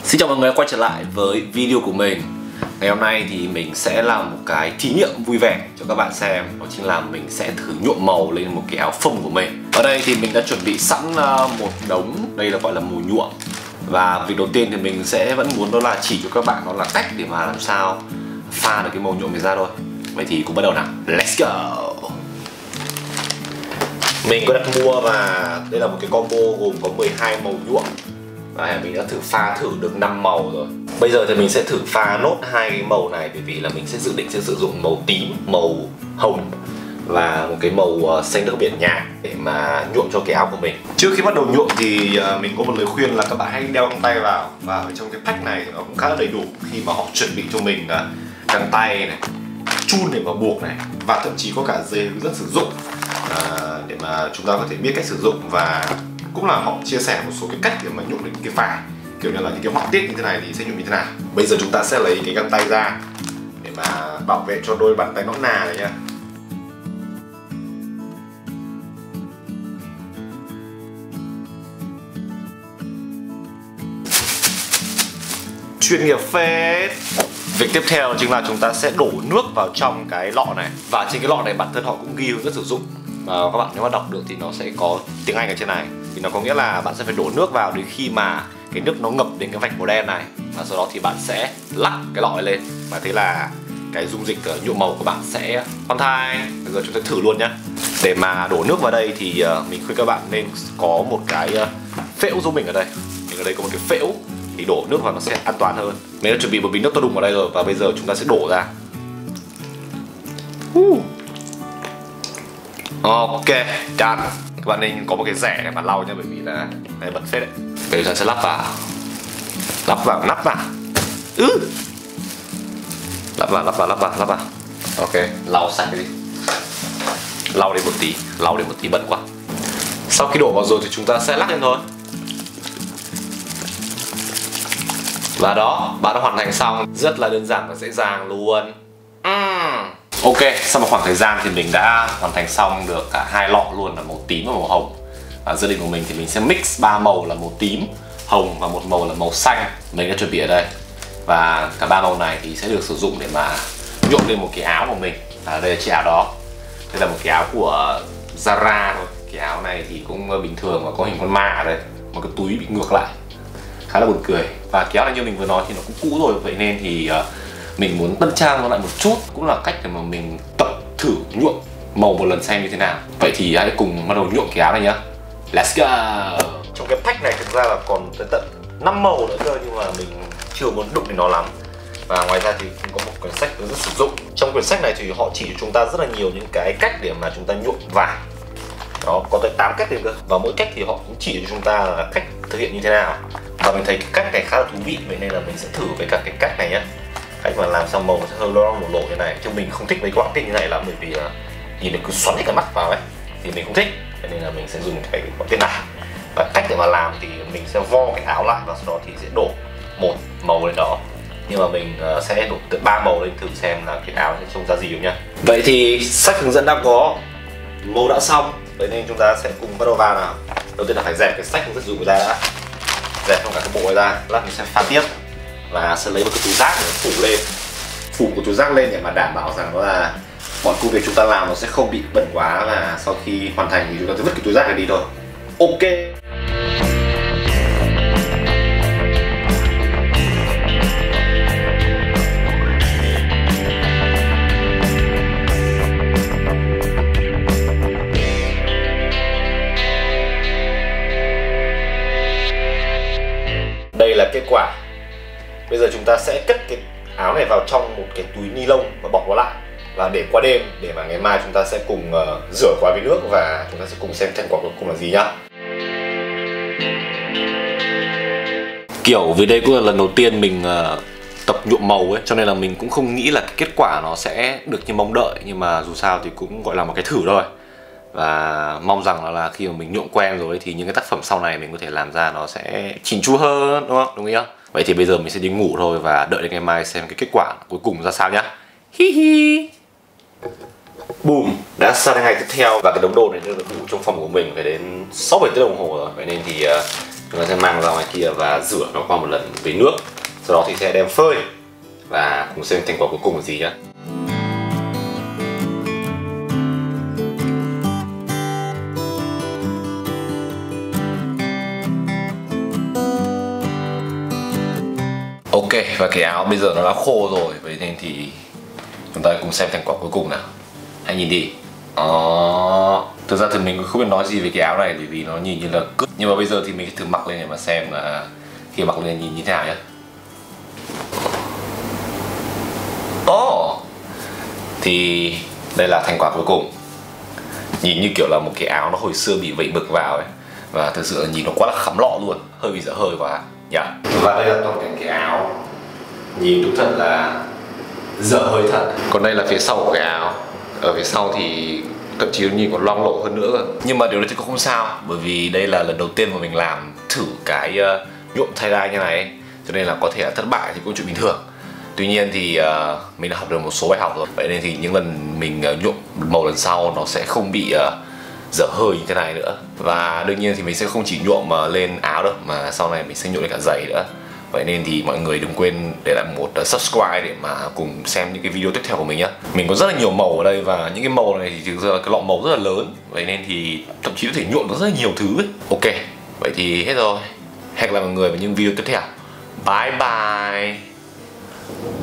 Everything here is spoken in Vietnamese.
Xin chào mọi người quay trở lại với video của mình. Ngày hôm nay thì mình sẽ làm một cái thí nghiệm vui vẻ cho các bạn xem. Đó chính là mình sẽ thử nhuộm màu lên một cái áo phông của mình. Ở đây thì mình đã chuẩn bị sẵn một đống, đây là gọi là màu nhuộm. Và việc đầu tiên thì mình sẽ vẫn muốn đó là chỉ cho các bạn đó là cách để mà làm sao pha được cái màu nhuộm này ra thôi. Vậy thì cùng bắt đầu nào. Let's go. Mình có đặt mua và đây là một cái combo gồm có 12 màu nhuộm. Và mình đã pha thử được 5 màu rồi. Bây giờ thì mình sẽ thử pha nốt hai cái màu này, bởi vì là mình sẽ dự định sẽ sử dụng màu tím, màu hồng và một cái màu xanh nước biển nhạt để mà nhuộm cho cái áo của mình. Trước khi bắt đầu nhuộm thì mình có một lời khuyên là các bạn hãy đeo găng tay vào. Và ở trong cái pack này nó cũng khá là đầy đủ khi mà họ chuẩn bị cho mình găng tay này, chun để mà buộc này, và thậm chí có cả dây hướng dẫn sử dụng để mà chúng ta có thể biết cách sử dụng, và cũng là họ chia sẻ một số cái cách để mà nhuộm được cái vải, kiểu như là những cái họa tiết như thế này thì sẽ nhuộm như thế nào. Bây giờ chúng ta sẽ lấy cái găng tay ra để mà bảo vệ cho đôi bàn tay nõn nà này nhá. Chuyên nghiệp phết. Việc tiếp theo chính là chúng ta sẽ đổ nước vào trong cái lọ này, và trên cái lọ này bản thân họ cũng ghi hướng dẫn sử dụng. Các bạn nếu mà đọc được thì nó sẽ có tiếng Anh ở trên này, thì nó có nghĩa là bạn sẽ phải đổ nước vào đến khi mà cái nước nó ngập đến cái vạch màu đen này, và sau đó thì bạn sẽ lắc cái lọ lên, và thế là cái dung dịch nhuộm màu của bạn sẽ hoàn thành. Bây giờ chúng ta thử luôn nhé. Để mà đổ nước vào đây thì mình khuyên các bạn nên có một cái phễu giúp mình ở đây. Mình ở đây có một cái phễu thì đổ nước vào nó sẽ an toàn hơn. Mình đã chuẩn bị một bình nước to đùng vào đây rồi, và bây giờ chúng ta sẽ đổ ra. Ok, done. Các bạn nên có một cái rẻ để mà lau nha, bởi vì là này bẩn phết đấy. Bây giờ sẽ lắp vào, nắp vào. Lắp vào. Ok, lau sạch đi. Lau đi một tí bẩn quá. Sau khi đổ vào rồi thì chúng ta sẽ lắc lên thôi. Và đó, bạn đã hoàn thành xong. Rất là đơn giản và dễ dàng luôn. Ok, sau một khoảng thời gian thì mình đã hoàn thành xong được cả hai lọ luôn, là màu tím và màu hồng. Và dự định của mình thì mình sẽ mix 3 màu là màu tím, hồng và một màu là màu xanh. Mình đã chuẩn bị ở đây. Và cả 3 màu này thì sẽ được sử dụng để mà nhuộm lên một cái áo của mình. Đây là chiếc áo đó. Đây là một cái áo của Zara thôi. Cái áo này thì cũng bình thường và có hình con ma ở đây. Một cái túi bị ngược lại, khá là buồn cười. Và cái áo này như mình vừa nói thì nó cũng cũ rồi, vậy nên thì mình muốn tân trang nó lại một chút, cũng là cách để mà mình tập thử nhuộm màu một lần xem như thế nào. Vậy thì hãy cùng bắt đầu nhuộm cái áo này nhá. Let's go. Trong cái pack này thực ra là còn tới tận 5 màu nữa cơ, nhưng mà mình chưa muốn đụng đến nó lắm. Và ngoài ra thì cũng có một quyển sách hướng dẫn sử dụng. Trong quyển sách này thì họ chỉ cho chúng ta rất là nhiều những cái cách để mà chúng ta nhuộm vải. Đó, có tới 8 cách lên cơ. Và mỗi cách thì họ cũng chỉ cho chúng ta là cách thực hiện như thế nào. Và mình thấy cái cách này khá là thú vị, vậy nên là mình sẽ thử với cả cái cách này nhé. Cách mà làm sao màu nó sẽ hơi lộ như này. Chứ mình không thích mấy cái họa tiết như này lắm, bởi vì nhìn nó cứ xoắn hết cả mắt vào ấy, thì mình không thích. Vậy nên là mình sẽ dùng cái họa tiết này. Và cách để mà làm thì mình sẽ vo cái áo lại, và sau đó thì sẽ đổ một màu lên đó. Nhưng mà mình sẽ đổ từ 3 màu lên thử xem là cái áo sẽ trông ra gì nhá. Vậy thì sách hướng dẫn đã có, màu đã xong, vậy nên chúng ta sẽ cùng bắt đầu vào nào. Đầu tiên là phải dẹp cái sách hướng dẫn sử dụng ra đã. Dẹp trong cả cái bộ này ra, lát mình sẽ pha tiếp. Và sẽ lấy một cái túi rác để phủ lên, phủ của túi rác lên để mà đảm bảo rằng đó là mọi công việc chúng ta làm nó sẽ không bị bẩn quá, và sau khi hoàn thành thì chúng ta sẽ vứt cái túi rác này đi thôi. Ok. Đây là kết quả. Bây giờ chúng ta sẽ cất cái áo này vào trong một cái túi ni lông và bọc nó lại, và để qua đêm, để mà ngày mai chúng ta sẽ cùng rửa qua với nước, và chúng ta sẽ cùng xem thành quả cuối cùng là gì nhá. Kiểu vì đây cũng là lần đầu tiên mình tập nhuộm màu ấy, cho nên là mình cũng không nghĩ là cái kết quả nó sẽ được như mong đợi, nhưng mà dù sao thì cũng gọi là một cái thử thôi. Và mong rằng là khi mà mình nhuộm quen rồi thì những cái tác phẩm sau này mình có thể làm ra nó sẽ chỉn chu hơn, đúng không? Đúng không? Vậy thì bây giờ mình sẽ đi ngủ thôi, và đợi đến ngày mai xem cái kết quả cuối cùng ra sao nhá. Hi hi. Boom, đã sang ngày tiếp theo, và cái đống đồ này được đủ trong phòng của mình phải đến 6-7 tiếng đồng hồ rồi. Vậy nên thì chúng ta sẽ mang ra ngoài kia và rửa nó qua một lần với nước, sau đó thì sẽ đem phơi và cùng xem thành quả cuối cùng là gì nhé. Ok, và cái áo bây giờ nó đã khô rồi, vậy nên thì chúng ta cùng xem thành quả cuối cùng nào. Hãy nhìn đi. Thực ra thì mình không biết nói gì về cái áo này bởi vì nó nhìn như là cứt. Nhưng mà bây giờ thì mình thử mặc lên để mà xem là khi mặc lên nhìn như thế nào nhé. Thì đây là thành quả cuối cùng. Nhìn như kiểu là một cái áo nó hồi xưa bị vẩy mực vào ấy. Và thực sự là nhìn nó quá là khắm lọ luôn, hơi bị dở hơi quá nhỉ. Và đây là toàn cảnh cái áo, nhìn đúng thật là dở hơi thật. Còn đây là phía sau của cái áo. Ở phía sau thì thậm chí nhìn còn loang lổ hơn nữa cơ. Nhưng mà điều đấy thì cũng không sao, bởi vì đây là lần đầu tiên mà mình làm thử cái nhuộm tie-dye như này ấy. Cho nên là có thể là thất bại thì cũng chuyện bình thường. Tuy nhiên thì mình đã học được một số bài học rồi. Vậy nên thì những lần mình nhuộm màu lần sau nó sẽ không bị dở hơi như thế này nữa. Và đương nhiên thì mình sẽ không chỉ nhuộm lên áo đâu, mà sau này mình sẽ nhuộm lên cả giày nữa. Vậy nên thì mọi người đừng quên để lại một subscribe để mà cùng xem những cái video tiếp theo của mình nhé. Mình có rất là nhiều màu ở đây và những cái màu này thì thực ra cái lọ màu rất là lớn. Vậy nên thì thậm chí có thể nhuộm được rất là nhiều thứ ấy. Ok, vậy thì hết rồi. Hẹn gặp lại mọi người vào những video tiếp theo. Bye bye.